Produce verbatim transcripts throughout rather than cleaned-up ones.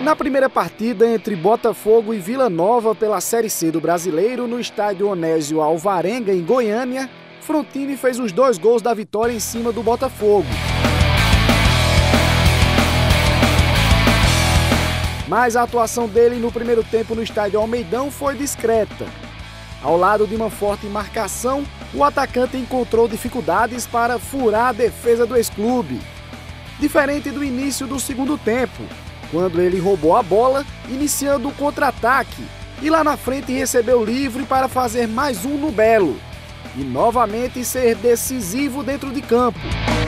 Na primeira partida entre Botafogo e Vila Nova pela Série C do Brasileiro, no estádio Onésio Alvarenga, em Goiânia, Frontini fez os dois gols da vitória em cima do Botafogo. Mas a atuação dele no primeiro tempo no estádio Almeidão foi discreta. Ao lado de uma forte marcação, o atacante encontrou dificuldades para furar a defesa do ex-clube. Diferente do início do segundo tempo, quando ele roubou a bola, iniciando o contra-ataque, e lá na frente recebeu livre para fazer mais um no Belo, e novamente ser decisivo dentro de campo.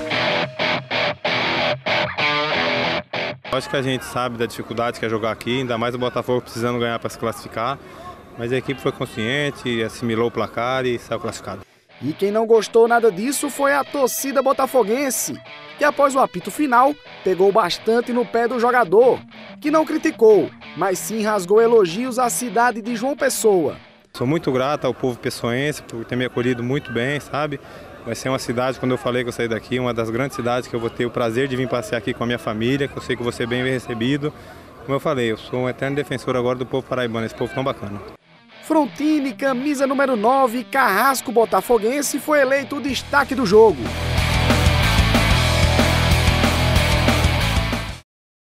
Acho que a gente sabe da dificuldade que é jogar aqui, ainda mais o Botafogo precisando ganhar para se classificar, mas a equipe foi consciente, assimilou o placar e saiu classificado. E quem não gostou nada disso foi a torcida botafoguense, que após o apito final, pegou bastante no pé do jogador, que não criticou, mas sim rasgou elogios à cidade de João Pessoa. Sou muito grato ao povo pessoense por ter me acolhido muito bem, sabe? Vai ser uma cidade, quando eu falei que eu saí daqui, uma das grandes cidades que eu vou ter o prazer de vir passear aqui com a minha família, que eu sei que vou ser bem recebido. Como eu falei, eu sou um eterno defensor agora do povo paraibano, esse povo tão bacana. Frontini, camisa número nove, carrasco botafoguense, foi eleito o destaque do jogo.